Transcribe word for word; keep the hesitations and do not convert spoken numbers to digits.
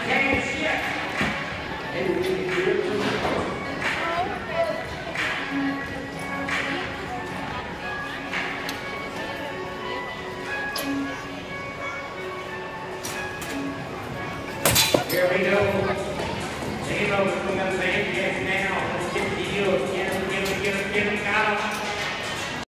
Here we go. Zero, we're going to say yes now. Let's get the deal. Get him, get him, get him, get him, got him.